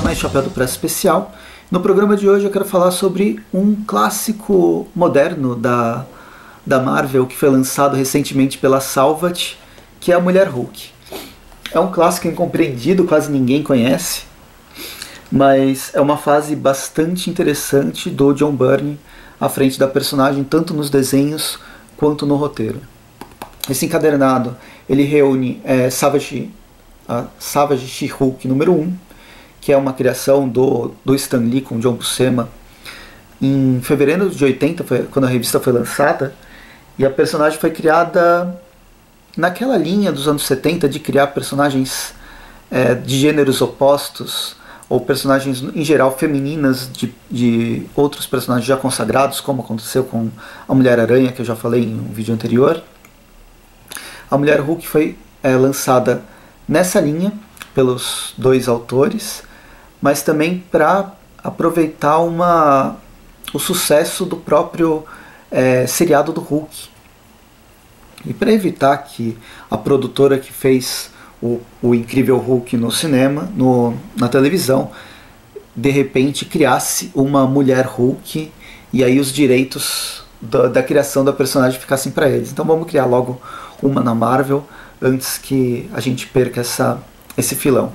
mais Chapéu do Preço Especial. No programa de hoje eu quero falar sobre um clássico moderno da Marvel que foi lançado recentemente pela Salvat, que é a Mulher Hulk. É um clássico incompreendido, quase ninguém conhece, mas é uma fase bastante interessante do John Byrne à frente da personagem, tanto nos desenhos quanto no roteiro. Esse encadernado ele reúne a Savage She-Hulk número 1, que é uma criação do Stan Lee com John Buscema em fevereiro de 80, quando a revista foi lançada, e a personagem foi criada naquela linha dos anos 70 de criar personagens de gêneros opostos, ou personagens em geral femininas de outros personagens já consagrados, como aconteceu com a Mulher-Aranha, que eu já falei em um vídeo anterior. A Mulher Hulk foi lançada nessa linha pelos dois autores, mas também para aproveitar o sucesso do próprio seriado do Hulk. E para evitar que a produtora que fez o incrível Hulk no cinema, na televisão, de repente criasse uma Mulher Hulk e aí os direitos da criação da personagem ficassem para eles. Então vamos criar logo uma na Marvel antes que a gente perca esse filão.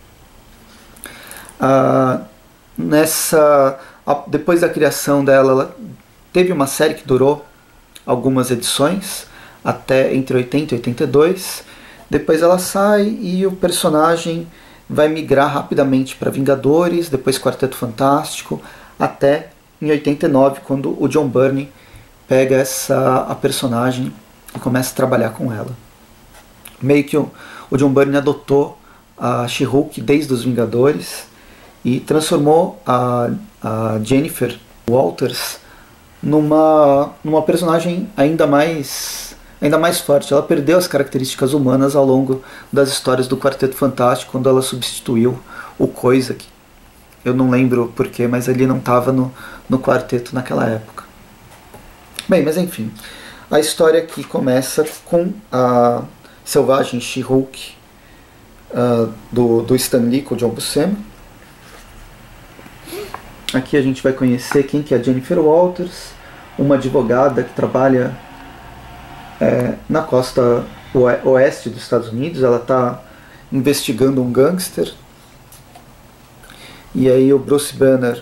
Depois da criação dela, ela teve uma série que durou algumas edições, até entre 80 e 82. Depois ela sai e o personagem vai migrar rapidamente para Vingadores, depois Quarteto Fantástico, até em 89, quando o John Byrne pega a personagem e começa a trabalhar com ela. Meio que o John Byrne adotou a She-Hulk desde os Vingadores e transformou a Jennifer Walters numa personagem ainda mais forte. Ela perdeu as características humanas ao longo das histórias do Quarteto Fantástico, quando ela substituiu o Coisa, que eu não lembro porquê, mas ele não estava no quarteto naquela época. Bem, mas enfim, a história aqui começa com a Selvagem She-Hulk do Stan Lee com o John Buscema. Aqui a gente vai conhecer quem que é a Jennifer Walters, uma advogada que trabalha na costa oeste dos Estados Unidos. Ela está investigando um gangster, e aí o Bruce Banner,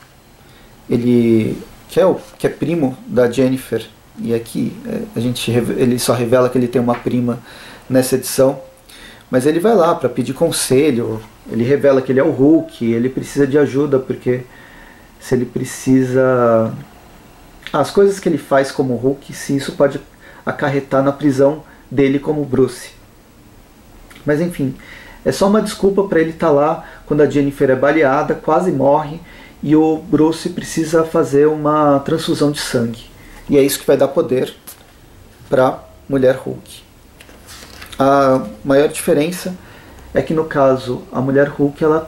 ele que é primo da Jennifer, e aqui ele só revela que ele tem uma prima nessa edição, mas ele vai lá para pedir conselho. Ele revela que ele é o Hulk, ele precisa de ajuda, porque se ele precisa... as coisas que ele faz como Hulk, se isso pode acarretar na prisão dele como Bruce. Mas enfim, é só uma desculpa para ele estar lá quando a Jennifer é baleada, quase morre, e o Bruce precisa fazer uma transfusão de sangue. E é isso que vai dar poder para Mulher Hulk. A maior diferença é que, no caso, a Mulher Hulk ela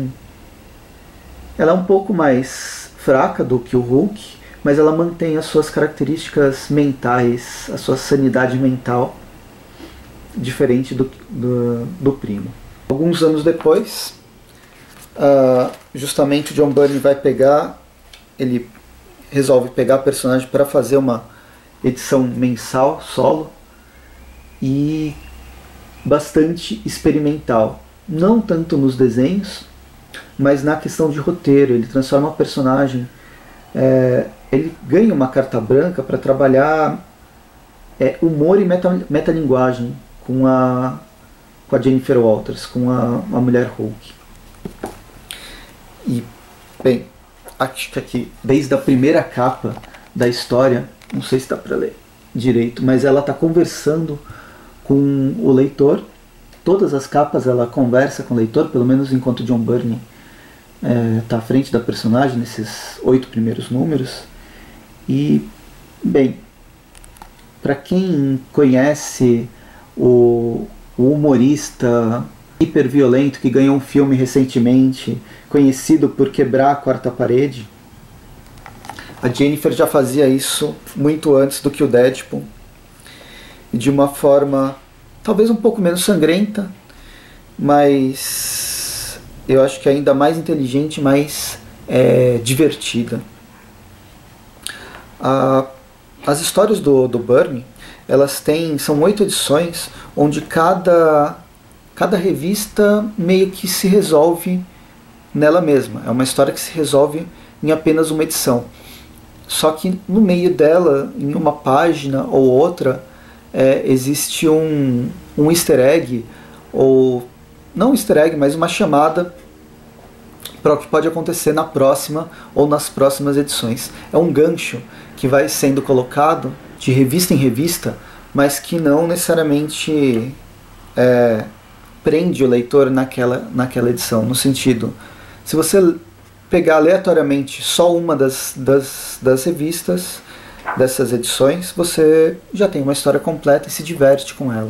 é um pouco mais fraca do que o Hulk, mas ela mantém as suas características mentais, a sua sanidade mental, diferente do primo. Alguns anos depois, justamente o John Byrne ele resolve pegar a personagem para fazer uma edição mensal, solo, e bastante experimental. Não tanto nos desenhos, mas na questão de roteiro. Ele transforma a personagem... ele ganha uma carta branca para trabalhar humor e metalinguagem com a Jennifer Walters, com a Mulher Hulk. E, bem, acho que aqui, desde a primeira capa da história, não sei se dá para ler direito, mas ela está conversando com o leitor. Todas as capas ela conversa com o leitor, pelo menos enquanto John Byrne está à frente da personagem nesses 8 primeiros números. E, bem, para quem conhece o humorista hiperviolento que ganhou um filme recentemente, conhecido por quebrar a quarta parede, a Jennifer já fazia isso muito antes do que o Deadpool, e de uma forma talvez um pouco menos sangrenta, mas eu acho que é ainda mais inteligente, mais divertida. As histórias do Byrne, são 8 edições, onde cada revista meio que se resolve nela mesma. É uma história que se resolve em apenas uma edição. Só que no meio dela, em uma página ou outra, existe um easter egg, ou não um easter egg, mas uma chamada para o que pode acontecer na próxima ou nas próximas edições. É um gancho que vai sendo colocado de revista em revista, mas que não necessariamente prende o leitor naquela edição, no sentido, se você pegar aleatoriamente só uma das revistas, dessas edições, você já tem uma história completa e se diverte com ela.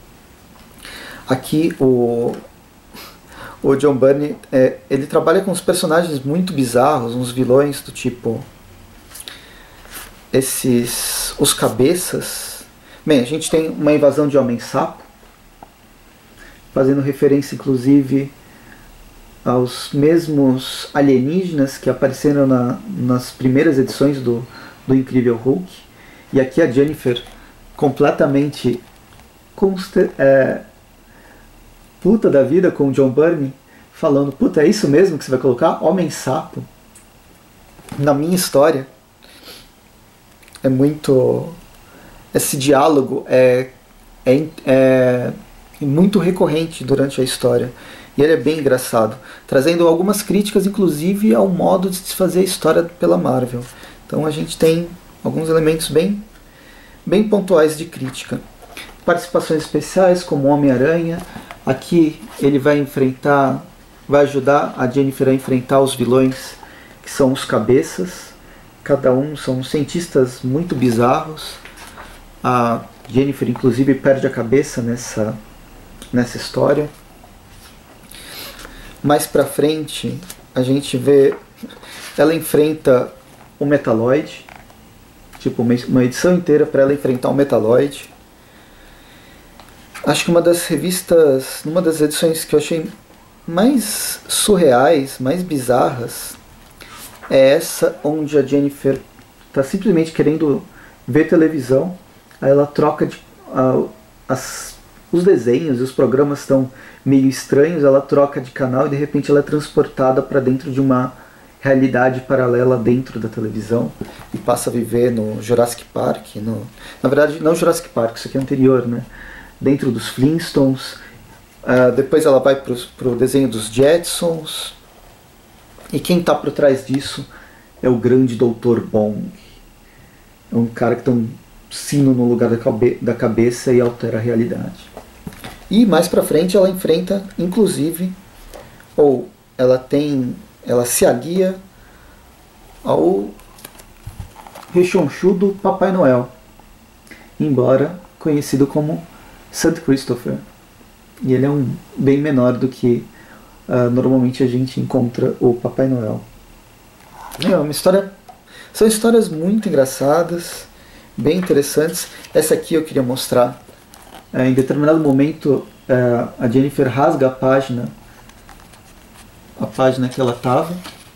Aqui o John Byrne, ele trabalha com uns personagens muito bizarros, uns vilões do tipo os cabeças. Bem, a gente tem uma invasão de homem-sapo, fazendo referência inclusive aos mesmos alienígenas que apareceram nas primeiras edições do Incrível Hulk. E aqui a Jennifer, completamente puta da vida com o John Byrne, falando: puta, é isso mesmo que você vai colocar? Homem-sapo na minha história? É muito... Esse diálogo é muito recorrente durante a história. E ele é bem engraçado, trazendo algumas críticas, inclusive, ao modo de se fazer a história pela Marvel. Então a gente tem alguns elementos bem pontuais de crítica. Participações especiais, como Homem-Aranha. Aqui ele vai ajudar a Jennifer a enfrentar os vilões, que são os cabeças. Cada um são cientistas muito bizarros. A Jennifer, inclusive, perde a cabeça nessa história. Mais pra frente, a gente vê... Ela enfrenta o Metaloid. Tipo, uma edição inteira para ela enfrentar o Metaloid. Acho que uma das edições que eu achei mais surreais, mais bizarras, é essa onde a Jennifer está simplesmente querendo ver televisão. Aí ela troca os desenhos e os programas estão meio estranhos, ela troca de canal e de repente ela é transportada para dentro de uma realidade paralela dentro da televisão e passa a viver no Jurassic Park. Na verdade, não Jurassic Park, isso aqui é anterior, né? Dentro dos Flintstones. Depois ela vai para o desenho dos Jetsons. E quem está por trás disso é o grande Dr. Bong. É um cara que tem um sino no lugar da cabeça e altera a realidade. E mais pra frente ela enfrenta, inclusive, ou ela se alia ao rechonchudo Papai Noel, embora conhecido como St. Christopher. E ele é bem menor do que normalmente a gente encontra o Papai Noel. São histórias muito engraçadas, bem interessantes. Essa aqui eu queria mostrar. Em determinado momento, a Jennifer rasga a página que ela estava,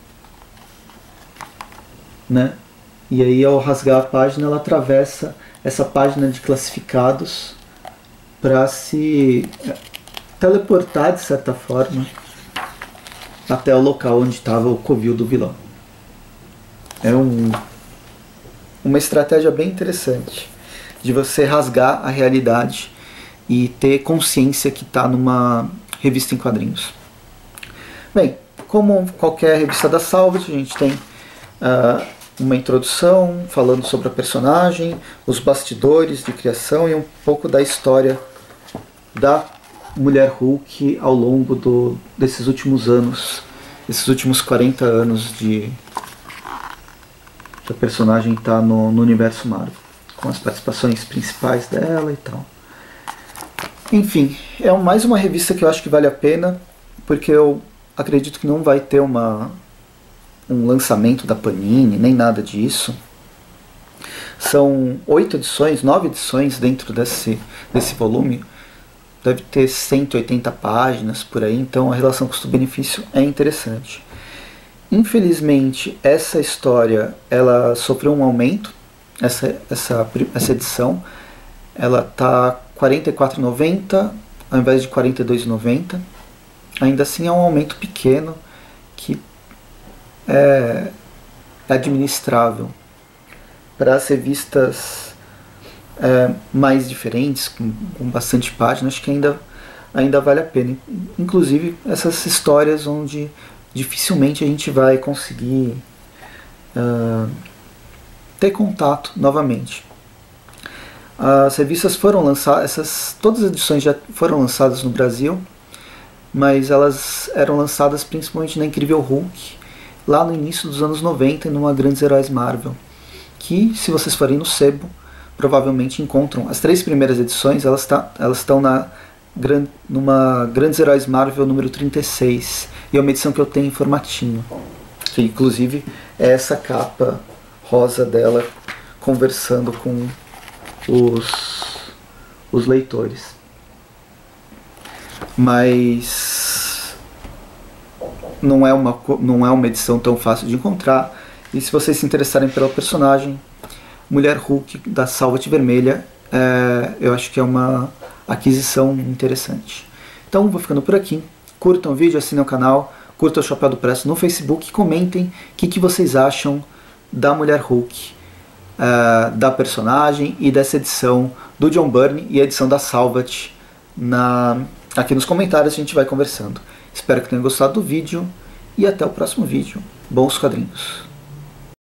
né? E aí, ao rasgar a página, ela atravessa essa página de classificados para se teleportar, de certa forma, até o local onde estava o covil do vilão. É uma estratégia bem interessante de você rasgar a realidade e ter consciência que está numa revista em quadrinhos. Bem, como qualquer revista da Salvat, a gente tem uma introdução falando sobre a personagem, os bastidores de criação e um pouco da história da Mulher Hulk ao longo desses últimos anos, esses últimos 40 anos que a personagem está no universo Marvel, com as participações principais dela e tal. Enfim, é mais uma revista que eu acho que vale a pena, porque eu acredito que não vai ter um lançamento da Panini, nem nada disso. São 9 edições dentro desse volume. deve ter 180 páginas por aí, então a relação custo-benefício é interessante. Infelizmente, essa história ela sofreu um aumento, essa edição, ela está R$ 44,90 ao invés de R$ 42,90. Ainda assim é um aumento pequeno que é administrável. Para as revistas mais diferentes, com bastante páginas, acho que ainda vale a pena. Inclusive essas histórias onde dificilmente a gente vai conseguir ter contato novamente. As revistas foram lançadas, todas as edições já foram lançadas no Brasil, mas elas eram lançadas principalmente na Incrível Hulk, lá no início dos anos 90, numa Grandes Heróis Marvel, que, se vocês forem no sebo, provavelmente encontram. As 3 primeiras edições, elas estão numa Grandes Heróis Marvel número 36, e é uma edição que eu tenho em formatinho, que inclusive é essa capa rosa dela conversando com os leitores. Mas não é uma edição tão fácil de encontrar, e se vocês se interessarem pela personagem, Mulher Hulk da Salvat Vermelha, eu acho que é uma aquisição interessante. Então vou ficando por aqui. Curtam o vídeo, assinem o canal, curtam o Chapéu do Presto no Facebook, comentem o que vocês acham da Mulher Hulk, da personagem e dessa edição do John Byrne e a edição da Salvat. Aqui nos comentários a gente vai conversando. Espero que tenham gostado do vídeo e até o próximo vídeo. Bons quadrinhos!